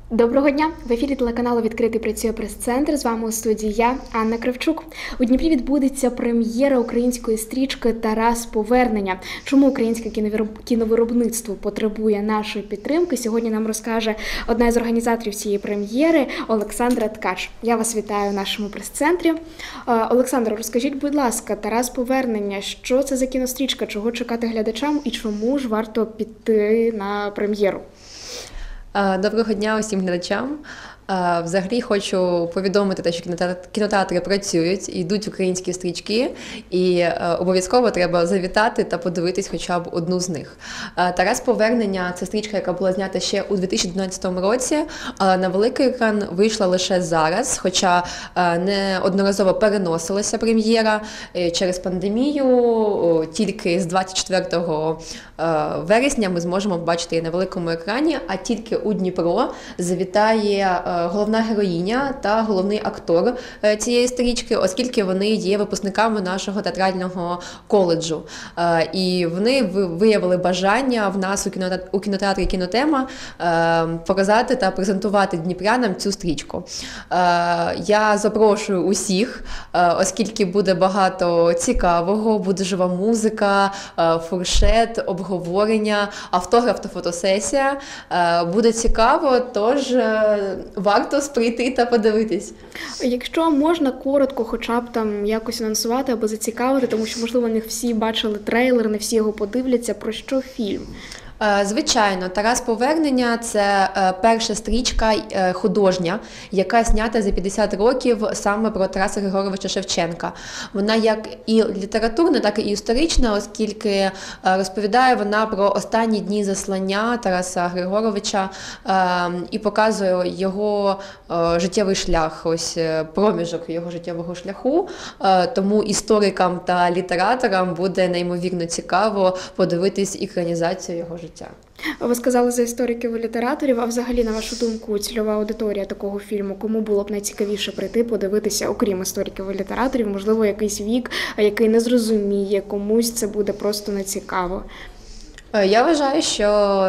Доброго дня! В ефірі телеканалу «Відкритий працює прес-центр». З вами у студії я, Анна Кравчук. У Дніпрі відбудеться прем'єра української стрічки «Тарас Повернення». Чому українське кіновиробництво потребує нашої підтримки, сьогодні нам розкаже одна із організаторів цієї прем'єри Олександра Ткач. Я вас вітаю в нашому прес-центрі. Олександро, розкажіть, будь ласка, «Тарас Повернення», що це за кінострічка, чого чекати глядачам і чому ж варто піти на прем'єру? Доброго дня усім глядачам. Взагалі хочу повідомити, що кінотеатри працюють, йдуть українські стрічки, і обов'язково треба завітати та подивитись хоча б одну з них. «Тарас Повернення» – це стрічка, яка була знята ще у 2012 році, але на великий екран вийшла лише зараз, хоча неодноразово переносилася прем'єра через пандемію. Тільки з 24 вересня ми зможемо побачити її на великому екрані, а тільки у Дніпро завітає головна героїня та головний актор цієї стрічки, оскільки вони є випускниками нашого театрального коледжу. І вони виявили бажання в нас у кінотеатрі «Кінотема» показати та презентувати дніпрянам цю стрічку. Я запрошую усіх, оскільки буде багато цікавого, буде жива музика, фуршет, обговорення, автограф та фотосесія. Буде цікаво, тож варто прийти та подивитись. Якщо можна коротко хоча б там якось анонсувати або зацікавити, тому що, можливо, не всі бачили трейлер, не всі його подивляться, про що фільм? Звичайно, «Тарас Повернення» – це перша стрічка художня, яка знята за 50 років саме про Тараса Григоровича Шевченка. Вона як і літературна, так і історична, оскільки розповідає вона про останні дні заслання Тараса Григоровича і показує його життєвий шлях, ось проміжок його життєвого шляху. Тому історикам та літераторам буде неймовірно цікаво подивитись екранізацію його життя. Ви сказали за істориків і літераторів, а взагалі, на вашу думку, цільова аудиторія такого фільму, кому було б найцікавіше прийти, подивитися, окрім істориків і літераторів, можливо, якийсь вік, який не зрозуміє, комусь це буде просто нецікаво? Я вважаю, що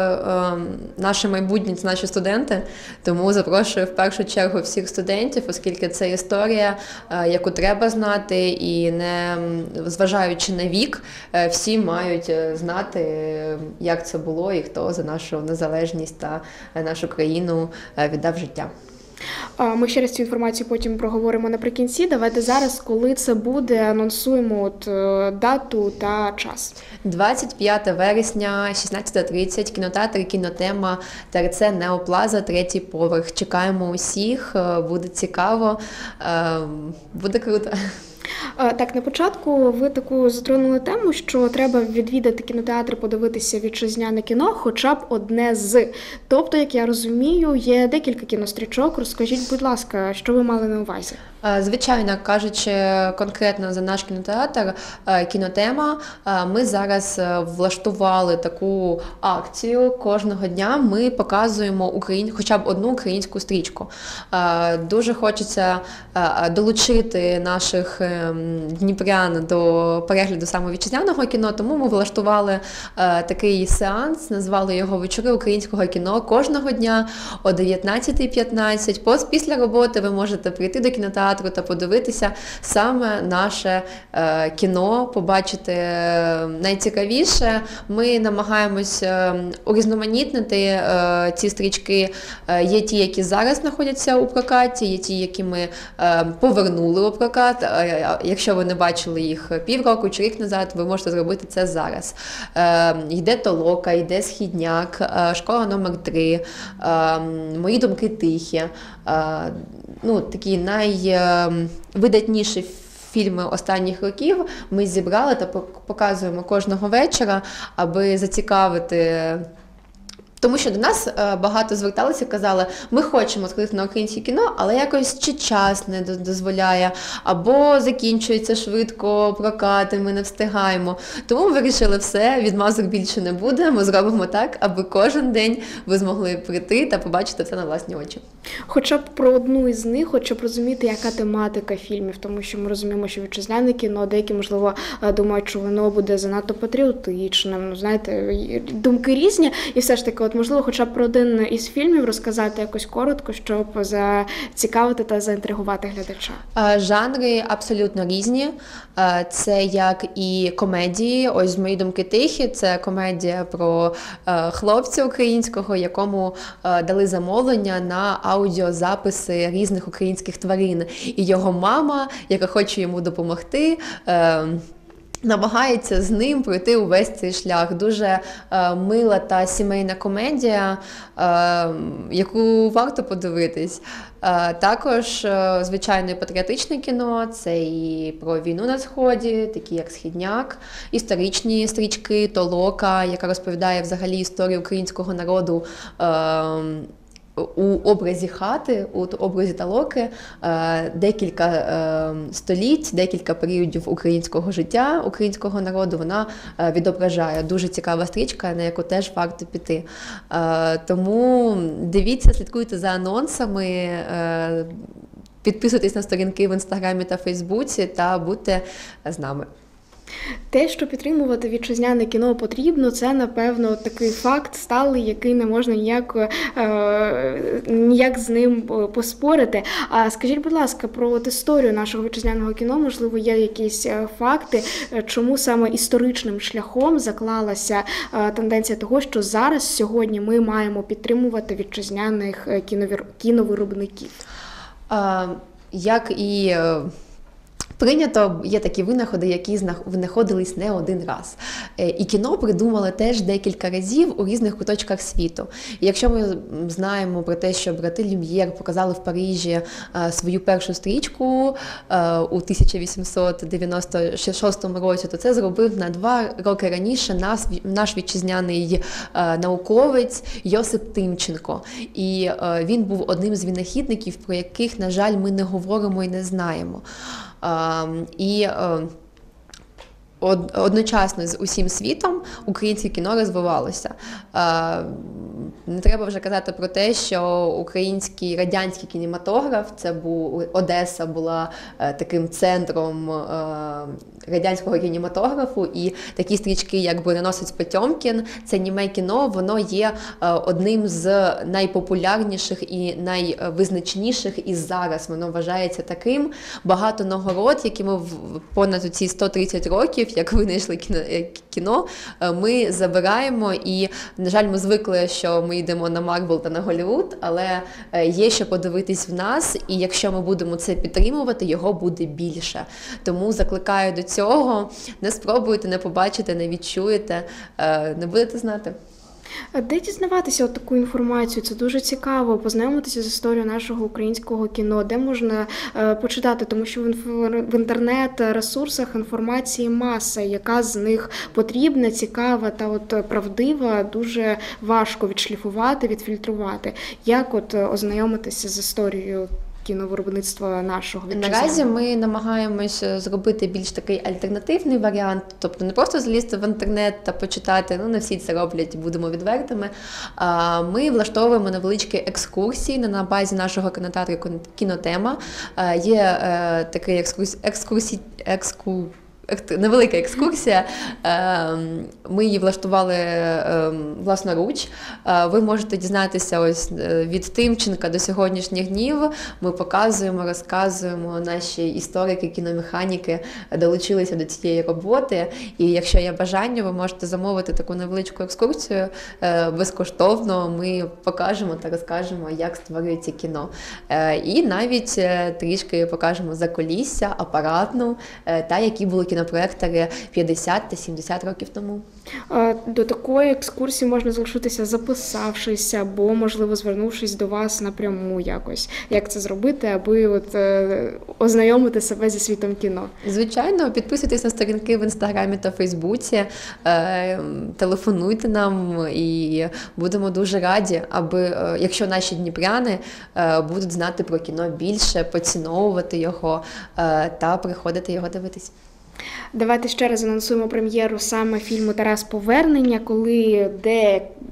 наші майбутні – це наші студенти, тому запрошую в першу чергу всіх студентів, оскільки це історія, яку треба знати, і не зважаючи на вік, всі мають знати, як це було і хто за нашу незалежність та нашу країну віддав життя. Ми ще раз цю інформацію потім проговоримо наприкінці. Давайте зараз, коли це буде, анонсуємо дату та час. 25 вересня, 16:30, кінотеатр «Кінотема», ТРЦ «Неоплаза», 3-й поверх. Чекаємо усіх, буде цікаво, буде круто. Так, на початку ви таку затронули тему, що треба відвідати кінотеатр, подивитися вітчизняне кіно, хоча б одне з. Тобто, як я розумію, є декілька кінострічок. Розкажіть, будь ласка, що ви мали на увазі? Звичайно, кажучи конкретно за наш кінотеатр «Кінотема», ми зараз влаштували таку акцію. Кожного дня ми показуємо хоча б одну українську стрічку. Дуже хочеться долучити наших дніпрян до перегляду саме вітчизняного кіно, тому ми влаштували такий сеанс, назвали його «Вечори українського кіно». Кожного дня о 19:15 після роботи ви можете прийти до кінотеатру та подивитися саме наше кіно, побачити найцікавіше. Ми намагаємось урізноманітнити ці стрічки. Є ті, які зараз знаходяться у прокаті, є ті, які ми повернули у прокат. Якщо ви не бачили їх півроку чи рік назад, ви можете зробити це зараз. Йде «Толока», йде «Східняк», «Школа номер 3», «Мої думки тихі». Такі найвидатніші фільми останніх років ми зібрали та показуємо кожного вечора, аби зацікавити. Тому що до нас багато зверталися і казали, ми хочемо сходити на українське кіно, але якось чи час не дозволяє, або закінчується швидко прокати, ми не встигаємо. Тому ми вирішили все, відмазок більше не буде, ми зробимо так, аби кожен день ви змогли прийти та побачити це на власні очі. Хоча б про одну із них, от щоб розуміти, яка тематика фільмів, тому що ми розуміємо, що вітчизняне кіно, деякі, можливо, думають, що воно буде занадто патріотичним, ну, знаєте, думки різні, і все ж таки, от, можливо, хоча б про один із фільмів розказати якось коротко, щоб зацікавити та заінтригувати глядача. Жанри абсолютно різні. Це як і комедії, ось з «Мої думки тихі», це комедія про хлопця українського, якому дали замовлення на аудіозаписи різних українських тварин. І його мама, яка хоче йому допомогти, намагається з ним пройти увесь цей шлях. Дуже мила та сімейна комедія, яку варто подивитись. Також, звичайно, і патріотичне кіно, це і про війну на Сході, такі як «Східняк», історичні стрічки, «Толока», яка розповідає взагалі історію українського народу у образі хати, у образі Толоки, декілька століть, декілька періодів українського життя, українського народу вона відображає. Дуже цікава стрічка, на яку теж варто піти. Тому дивіться, слідкуйте за анонсами, підписуйтесь на сторінки в Інстаграмі та Фейсбуці та будьте з нами. Те, що підтримувати вітчизняне кіно потрібно, це, напевно, такий факт сталий, який не можна ніяк з ним поспорити. А скажіть, будь ласка, про історію нашого вітчизняного кіно, можливо, є якісь факти, чому саме історичним шляхом заклалася тенденція того, що зараз, сьогодні, ми маємо підтримувати вітчизняних кіновиробників? Як і прийнято, є такі винаходи, які винаходились не один раз. І кіно придумали теж декілька разів у різних куточках світу. І якщо ми знаємо про те, що брати Люм'єр показали в Парижі свою першу стрічку у 1896 році, то це зробив на 2 роки раніше наш вітчизняний науковець Йосип Тимченко. І він був одним з винахідників, про яких, на жаль, ми не говоримо і не знаємо. І одночасно з усім світом українське кіно розвивалося. Не треба вже казати про те, що український радянський кінематограф, це Одеса була таким центром радянського кінематографу, і такі стрічки, як «Броненосець Потьомкін», це німе кіно, воно є одним з найпопулярніших і найвизначніших, і зараз воно вважається таким. Багато нагород, які ми понад ці 130 років, як винайшли кіно, ми забираємо, і, на жаль, ми звикли, що ми йдемо на Марвел та на Голлівуд, але є що подивитись в нас, і якщо ми будемо це підтримувати, його буде більше. Тому закликаю до цього, не спробуйте, не побачите, не відчуєте, не будете знати. Де дізнаватися таку інформацію? Це дуже цікаво, познайомитися з історією нашого українського кіно, де можна почитати, тому що в інтернет-ресурсах інформації маса, яка з них потрібна, цікава та правдива, дуже важко відшліфувати, відфільтрувати. Як ознайомитися з історією кіновиробництва нашого вітчизняного? Наразі ми намагаємося зробити більш такий альтернативний варіант, тобто не просто залізти в інтернет та почитати, не всі це роблять, будемо відвертими. Ми влаштовуємо невеличкі екскурсії на базі нашого кінотеатру «Кінотема». Є такий невелика екскурсія, ми її влаштували власноруч. Ви можете дізнатися ось від Тимченка до сьогоднішніх днів. Ми показуємо, розказуємо, наші історики, кіномеханіки долучилися до цієї роботи. І якщо є бажання, ви можете замовити таку невеличку екскурсію безкоштовно. Ми покажемо та розкажемо, як створюється кіно. І навіть трішки покажемо закулісся, апаратну та які були кінопроектори 50 та 70 років тому. До такої екскурсії можна залишитися, записавшись, або, можливо, звернувшись до вас напряму якось. Як це зробити, аби ознайомити себе зі світом кіно? Звичайно, підписуйтесь на сторінки в Інстаграмі та Фейсбуці, телефонуйте нам, і будемо дуже раді, аби, якщо наші дніпряни будуть знати про кіно більше, поціновувати його та приходити його дивитись. Давайте ще раз анонсуємо прем'єру саме фільму «Тарас Повернення», коли, де,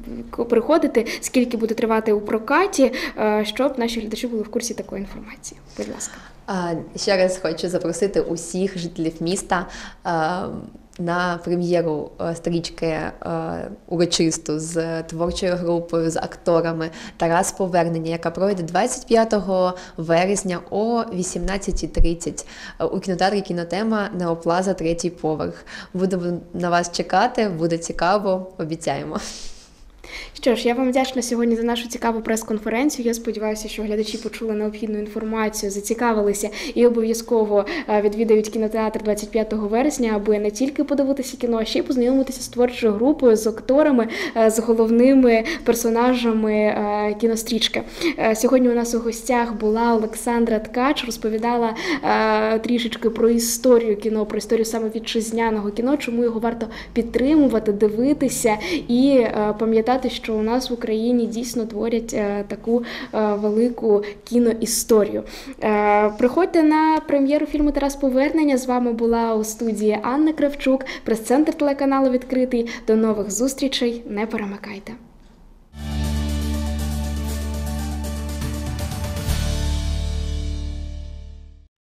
приходити, скільки буде тривати у прокаті, щоб наші глядачі були в курсі такої інформації. Будь ласка. Ще раз хочу запросити усіх жителів міста на прем'єру стрічки урочисту з творчою групою, з акторами «Тарас Повернення», яка пройде 25 вересня о 18:30 у кінотеатрі «Кінотема», Неоплаза, 3-й поверх. Будемо на вас чекати, буде цікаво, обіцяємо. Що ж, я вам вдячна сьогодні за нашу цікаву прес-конференцію. Я сподіваюся, що глядачі почули необхідну інформацію, зацікавилися і обов'язково відвідають кінотеатр 25 вересня, аби не тільки подивитися кіно, а ще й познайомитися з творчою групою, з акторами, з головними персонажами кінострічки. Сьогодні у нас у гостях була Олександра Ткач, розповідала трішечки про історію кіно, про історію саме вітчизняного кіно, чому його варто підтримувати, дивитися і пам'ятати, що у нас в Україні дійсно творять таку велику кіноісторію. Приходьте на прем'єру фільму «Тарас Повернення». З вами була у студії Анна Кравчук, прес-центр телеканалу «Відкритий». До нових зустрічей, не перемикайте.